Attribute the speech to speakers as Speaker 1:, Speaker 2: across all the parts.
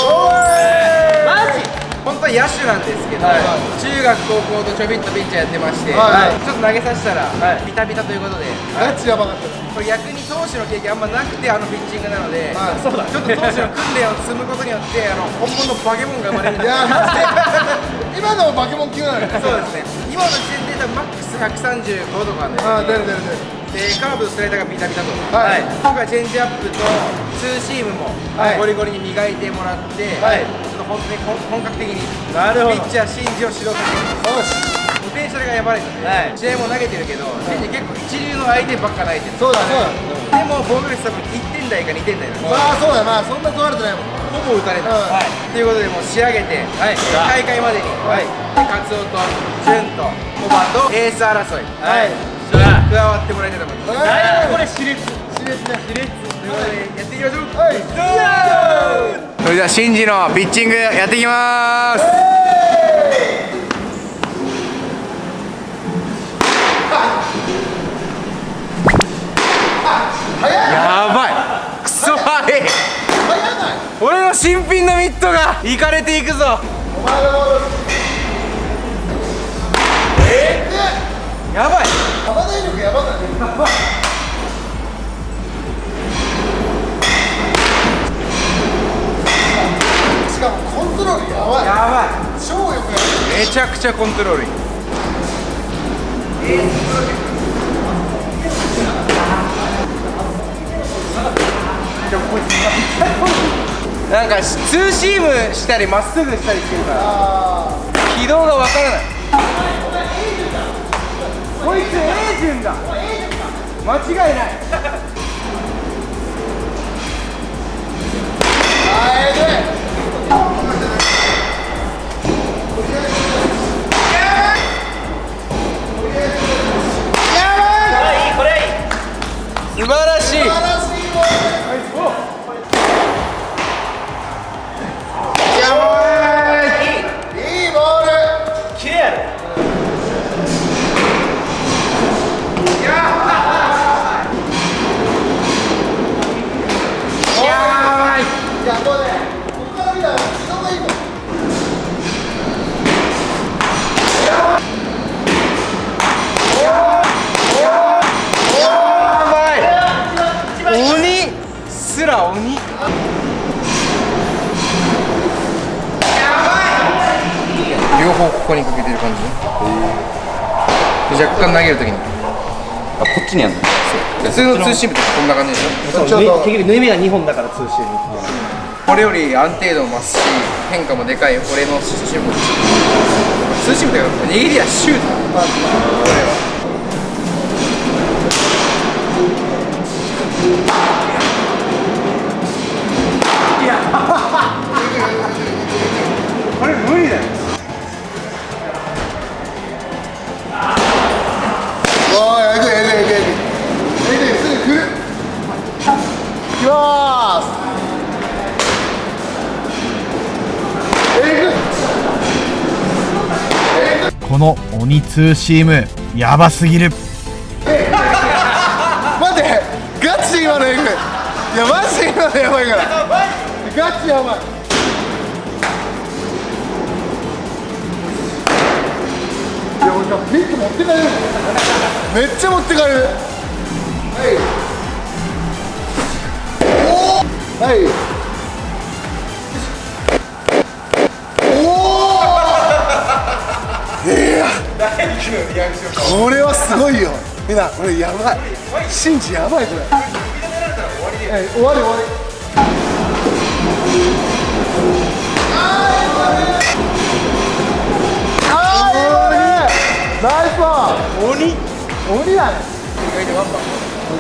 Speaker 1: マジ？
Speaker 2: 本当は野手なんですけど、中学高校とちょびっとピッチャーやってまして、ちょっと投げさせたらビタビタということで、
Speaker 3: ガチやばかった。
Speaker 2: これ逆に投手の経験あんまなくてピッチングなので、ちょっと投手の訓練を積むことによって本物のバケモンが生まれるんです。
Speaker 3: 今のバケモン級なのよ。
Speaker 2: そうですね。今の時点でマックス135とかね。
Speaker 3: 出る。
Speaker 2: でカーブとスライダーがビタビタと。今回チェンジアップとツーシームもゴリゴリに磨いてもらって、ちょっと本当に本格的にピッチャー新庄を指導させて。ポテンシャルがやばいので、試合も投げてるけど、新庄結構一流の相手ばっか投げてる。
Speaker 3: そうだね。
Speaker 2: でも防御率多分1点台か2点台なんです。
Speaker 3: まあそうだな、そんな取られてないもん。
Speaker 2: ほぼ打たれない。ということでもう仕上げて、大会までにカツオと潤とコバとエース争い加わってもらいたいと思います。
Speaker 1: これ熾烈ね。
Speaker 2: ということでやっていきましょう。それでは新庄のピッチングやっていきます。やばい、クソ速い。俺の新品のミットがいかれていくぞ。やばい、
Speaker 3: 幅台力やばない。しかもコントロールやばい。超よくやる。
Speaker 2: めちゃくちゃコントロールいい。なんかツーシームしたりまっすぐしたりしてるから軌道がわからない。こいつエイジュンだ、間違いない。素晴らしい。鬼。両方ここにかけてる感じ。若干投げるときに。
Speaker 4: こっちにやるの。
Speaker 2: 普通のツーシームってこんな感じでしょ。
Speaker 1: 結局縫い目が2本だからツーシーム。
Speaker 2: これより安定度も増すし、変化もでかい。俺のツーシーム。ツーシームって握りはシュートだ。これは。これ無理だよ。
Speaker 5: この鬼ツーシームやばすぎる。
Speaker 3: 待って、ガチで今のエグい。いやマジで今のやばいから。ガチやばい。いや俺さ、ミット持ってかれる。めっちゃ持ってかれる。はい。これはすごいよ。みんなこれやばい。シンジやばいこれ。終わり。ナイスワン。鬼だね。意外とワンバン。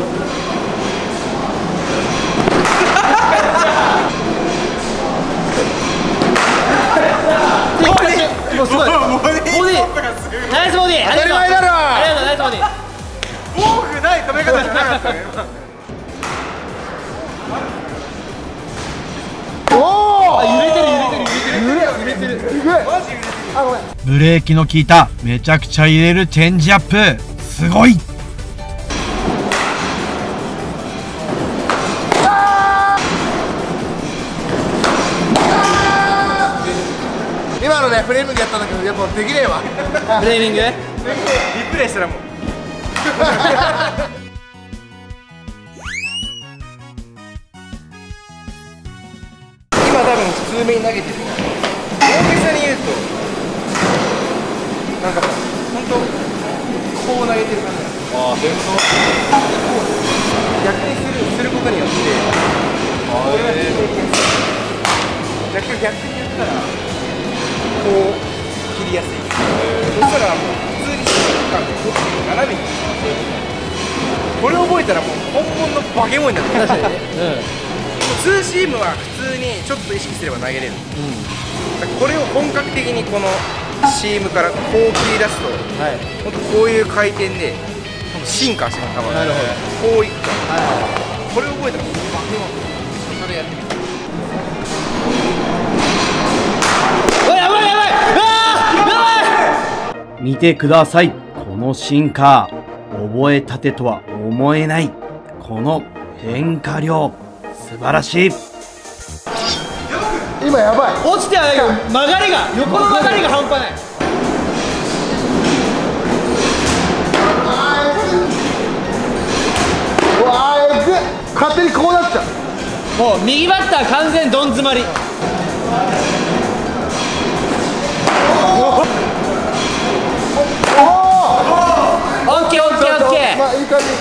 Speaker 1: もうすごい。ボディ。ナイスボディ。
Speaker 3: 当たり前だろ。
Speaker 1: ありがとうナイスボディ。
Speaker 2: 多くない止め方じゃなかったね。
Speaker 3: おお。
Speaker 1: 揺れてる。
Speaker 5: ブレーキの効いためちゃくちゃ入れるチェンジアップ、すごい。
Speaker 3: フレーミングやったんだけどやっぱできねえわ。
Speaker 1: フレーミング。
Speaker 2: リプレイしたらもう今多分普通目に投げてる大げさに言うとなんかほんとこう投げてる感じなんです。ああ、伝統逆にすることによってこれが切りやすい。逆にやったらこう切りやすい。そしたらもう普通に斜めにこれを覚えたらもう本物の化け物になる。確かにね、ツーシームは普通にちょっと意識すれば投げれる、これを本格的にこのシームからこう切り出すと、ほんとこういう回転で進化してます。なるほど、こういくから、これを覚えたらもう化け物。それやってみて。
Speaker 1: やばいやばい、やばい。見てください、この進化。覚えたてとは思えないこの変化量、素晴らしい。
Speaker 3: 今やばい。
Speaker 1: 落ちてはないけど曲がりが、横の曲がりが半端ない。
Speaker 3: うわー、えぐっ。勝手にこうなっちゃう。
Speaker 1: もう右バッター完全どん詰まり。オッケーオッケーオッケー。
Speaker 3: まあいい感じ。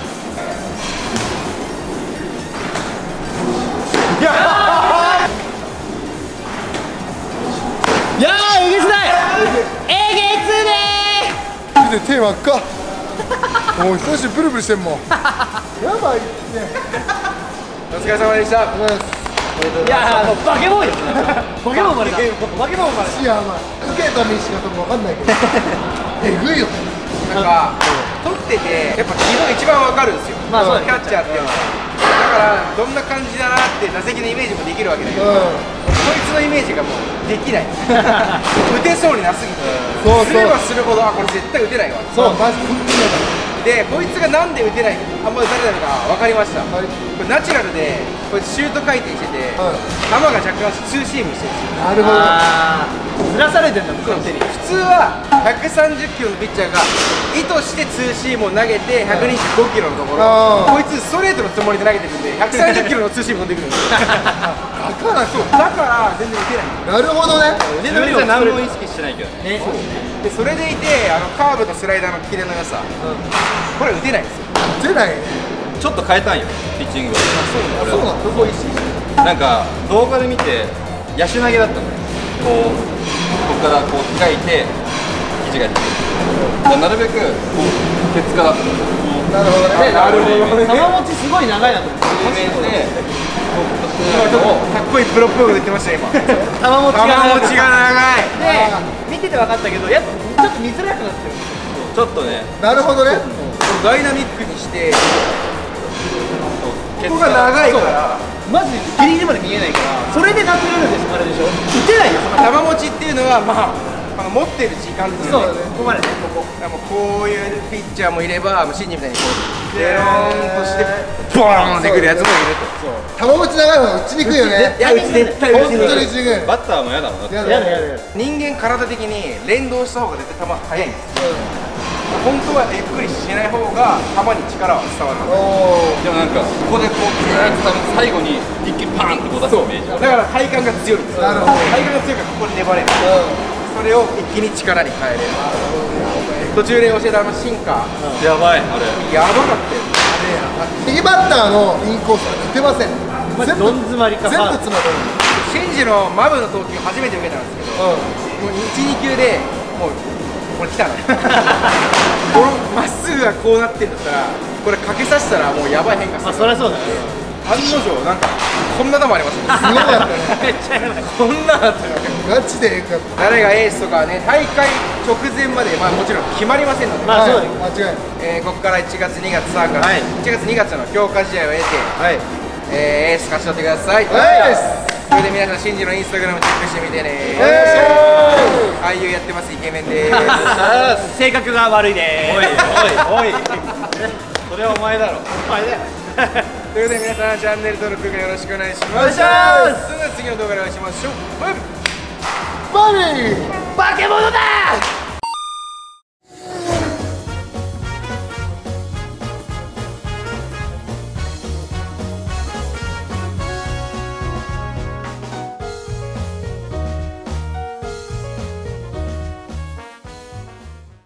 Speaker 1: いやー、えげつない。えげつね
Speaker 3: で手真っ赤。もう少しブルブルしてんもん。やばいね。
Speaker 2: お疲れ様でした。
Speaker 1: ー。いやー、もう化け物よ。化け物までだ。化け物まで。
Speaker 3: やばい。受けた見し方もわかんないけど。えぐいよ。
Speaker 2: なんか取っててやっぱ自分が一番わかるんですよ。
Speaker 1: まあそうだね
Speaker 2: キャッチャーっていうのは。だからどんな感じだなって打席のイメージもできるわけだけど、こいつのイメージがもうできない。打てそうになすぎて、
Speaker 3: そうそう
Speaker 2: すればするほど、あ、これ絶対打てないわ。
Speaker 3: そうマジ本当にやばい。
Speaker 2: でこいつがなんで打てない、あんま打たれたのか分かりました。これナチュラルでこいつシュート回転してて、球が若干ツーシームしてるんですよ。
Speaker 3: なるほど。
Speaker 1: あー、ずらされてんだ、向こうの手に。
Speaker 2: 普通は130キロのピッチャーが意図してツーシームを投げて125キロのところ、こいつストレートのつもりで投げてるんで130キロのツーシーム飛んでくるんですよ。だから全然打てない。
Speaker 3: なるほどね。
Speaker 1: 腕の量
Speaker 4: 何も意識してないけどね。
Speaker 2: でそれでいてカーブとスライダーのキレの良さ、これ打てないんですよ。
Speaker 3: 出ないね。
Speaker 4: ちょっと変えたんよ、ピッチングを。
Speaker 3: そうなの。
Speaker 2: どこ意識して
Speaker 4: なんか動画で見て野手投げだったのよ。ここからこう開いて肘が出てる。なるべくこうケツから
Speaker 3: なるほどね。
Speaker 2: なるほどね。
Speaker 1: 球持ちすごい長いなと思って。
Speaker 4: イメージで
Speaker 2: 今ちょっとかっこいいプロっぽいこと言ってましたよ今。
Speaker 1: 球持ちが
Speaker 2: 球持ちが長い。
Speaker 1: で、見てて分かったけど、やっぱちょっと見づらくなってる。
Speaker 4: ちょっとね、
Speaker 3: なるほどね。
Speaker 2: ダイナミックにしてここが長いから
Speaker 1: マジでギリギリまで見えないから、それでナチュラルでしょ、あれでしょ。打てないよ。
Speaker 2: 球持ちっていうのはまあ持ってる時間ですよね。
Speaker 1: ここまでね、ここ。
Speaker 2: だからもうこういうピッチャーもいれば、シンジみたいにこうデローンとしてボーンってくるやつもいると。
Speaker 3: 球持ち長い方が打ちにくいよね。
Speaker 2: いや絶対
Speaker 3: 本当に打ちにくい。
Speaker 4: バッターも嫌だもんだって。
Speaker 3: やだやだやだ。
Speaker 2: 人間体的に連動した方が絶対球速いんですよ。本当はゆっくりしない方が球に力は伝わる。
Speaker 4: でもなんかここでこうずーっと最後に一気にパーンってこう出すイメージ。
Speaker 2: だから体幹が強いんですよ。
Speaker 3: なるほど。
Speaker 2: 体幹が強いからここで粘れる。それを一気に力に変えれる。途中で教えたシンカー、
Speaker 4: やばいあれ。
Speaker 2: やばかったよ。
Speaker 3: 右バッターのインコースは打てません。全部
Speaker 1: どん詰まりか。
Speaker 3: 全部詰まる。
Speaker 2: シンジのマブの投球初めて受けたんですけど、もう1、2球でもうこれ来たの。このまっすぐがこうなってんだったら、これかけさせたらもうやばい変化する。
Speaker 1: まあ、そりゃそうだね。
Speaker 2: 案の定なんかこんな球ありますよ。
Speaker 3: すごかったね。
Speaker 1: めっちゃやばい。
Speaker 2: こんなだったよ。
Speaker 3: ガチでよかった。
Speaker 2: 誰がエースとかはね、大会直前まで、まあ、もちろん決まりませんので、
Speaker 1: まあそうだよ。
Speaker 3: 間違いない。
Speaker 2: ここから1月、2月、3月、1月、2月の強化試合を得て、エース勝ち取ってください。それで皆さん、シンジのインスタグラムチェックしてみてね。俳優やってます、イケメンです。
Speaker 1: 性格が悪いでーす。
Speaker 4: おいおいおい。それはお前だろ。
Speaker 1: お前だよ。
Speaker 2: ということで皆さん、チャンネル登録よろしくお願いします。
Speaker 1: お願いします。
Speaker 2: それでは次の動画でお会いしましょう。バイバイ。
Speaker 3: バディ
Speaker 2: 化け物だ。